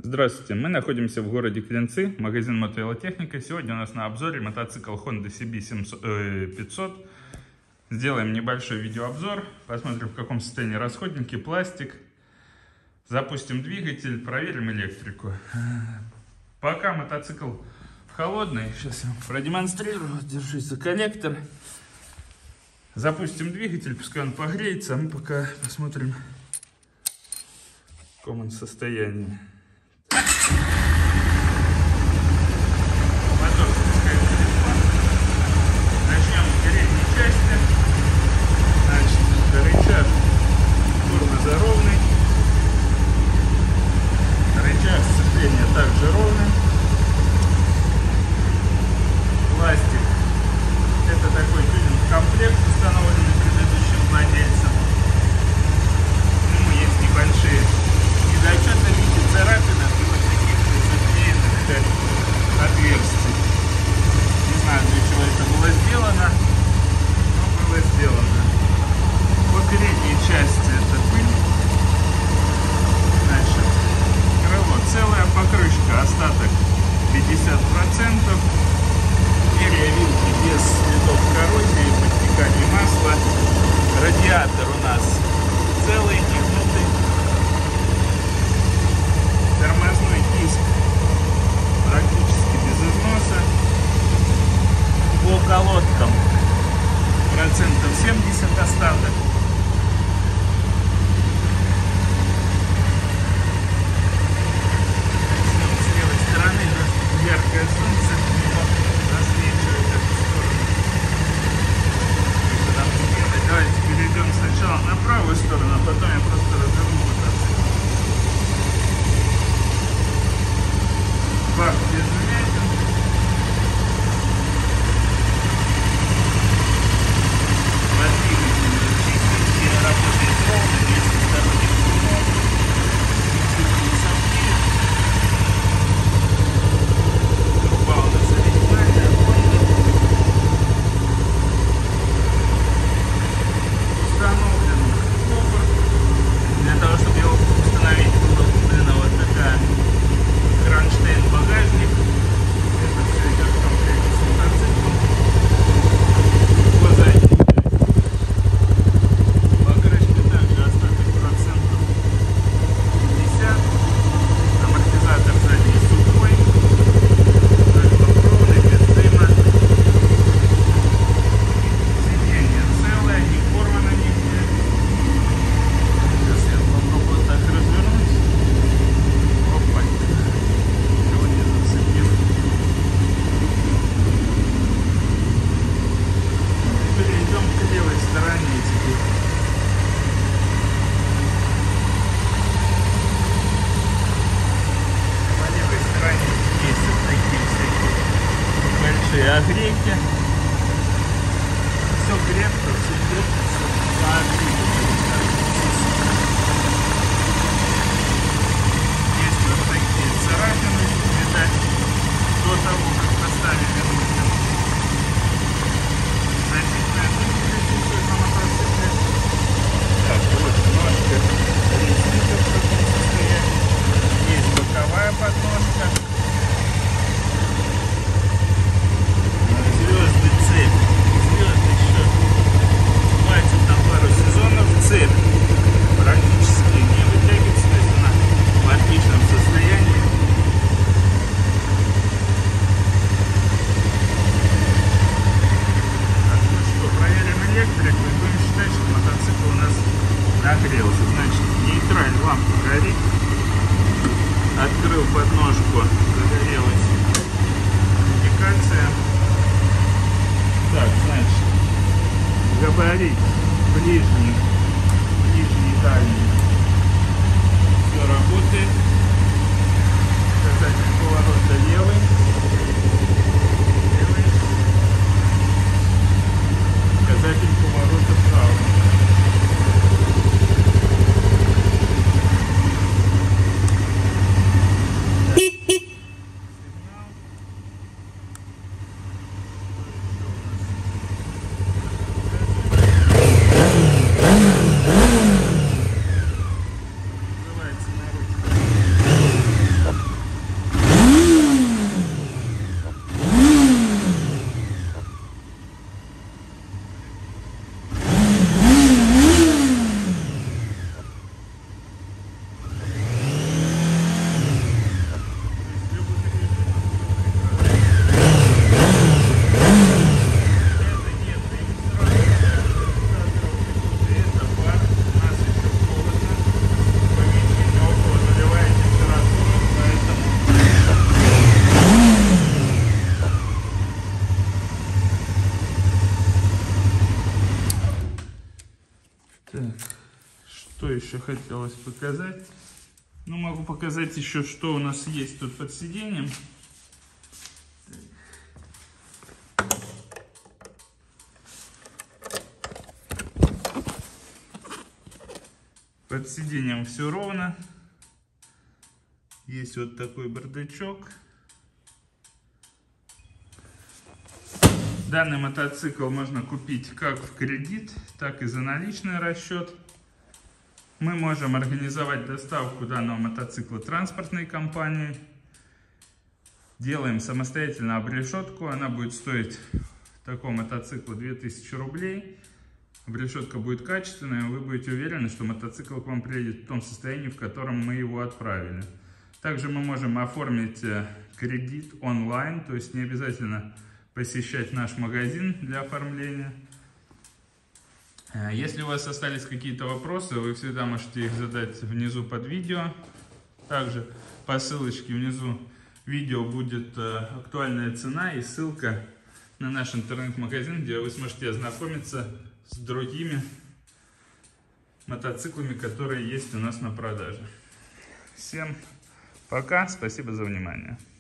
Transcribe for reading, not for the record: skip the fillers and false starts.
Здравствуйте, мы находимся в городе Клинцы, магазин мотовелотехника. Сегодня у нас на обзоре мотоцикл Honda CB 500. Сделаем небольшой видеообзор, посмотрим, в каком состоянии расходники, пластик. Запустим двигатель, проверим электрику. Пока мотоцикл холодный, сейчас я вам продемонстрирую, держись за коллектор. Запустим двигатель, пускай он погреется, а мы пока посмотрим, в каком он состоянии. Мотор спускаем телефон. Начнем с передней части. Значит, рычаг тормоза-ровный. Рычаг сцепления также ровный. Пластик. Это такой тюнинг-комплект, установленный предыдущим владельцем. К нему есть небольшие недочеты в виде царапинок и вот таких заклеенных отверстий. Не знаю, для чего это было сделано, но было сделано. По передней части это пыль. Значит, крыло целая, покрышка, остаток 50%. Перья вилки без следов коррозии, подтекания масла. Радиатор у нас целый, негнутый. Тормозной диск практически без износа. По колодкам процентов 70 остаток. Начнем с левой стороны. Яркое солнце засвечивает эту сторону. Что там сделать? Давайте перейдем сначала на правую сторону, а потом я просто разверну мотоцикл. Бак без вмятин. Двигатель чистенький, работает ровно, без посторонних шумов. Фиксирует замки. Труба у нас оригинальная, Honda. Установлен кофр. Для того, чтобы его установить, была куплена вот такая кронштейн багажник. Это все идет в комплекте с мотоциклом. По задней покрышке также остаток процентов 50. Амортизатор задний сухой. Ровный, без дыма. Сиденье целое, не порвано нигде. Сейчас я попробую так развернуть. Опа. Перейдем к левой стороне теперь. По левой стороне есть вот такие всякие большие огрехи. Все крепко, все держится. Есть вот такие царапины, видать, до того, как поставили руки. Значительная пыль присутствует на мотоцикле. Так, вот ножка резинка в таком состоянии. Есть боковая подножка. Звезды, цепь. Звезды еще хватит на пару сезонов. Цепь практически не вытягивается, то есть она в отличном состоянии. Проверим электрику и будем считать, что мотоцикл у нас нагрелся. Значит, нейтраль лампа горит. Открыл подножку, загорелась индикация. Так, значит, габарит ближний, дальний. Все работает. Показатель поворота левый. Показатель поворота правый. Называется наручка. еще хотелось показать. Ну, могу показать еще, что у нас есть тут под сиденьем. Под сиденьем все ровно. Есть вот такой бардачок. Данный мотоцикл можно купить как в кредит, так и за наличный расчет. Мы можем организовать доставку данного мотоцикла транспортной компанией. Делаем самостоятельно обрешетку. Она будет стоить такого мотоцикла 2000 рублей. Обрешетка будет качественная, вы будете уверены, что мотоцикл к вам приедет в том состоянии, в котором мы его отправили. Также мы можем оформить кредит онлайн, то есть не обязательно посещать наш магазин для оформления. Если у вас остались какие-то вопросы, вы всегда можете их задать внизу под видео. Также по ссылочке внизу видео будет актуальная цена и ссылка на наш интернет-магазин, где вы сможете ознакомиться с другими мотоциклами, которые есть у нас на продаже. Всем пока, спасибо за внимание.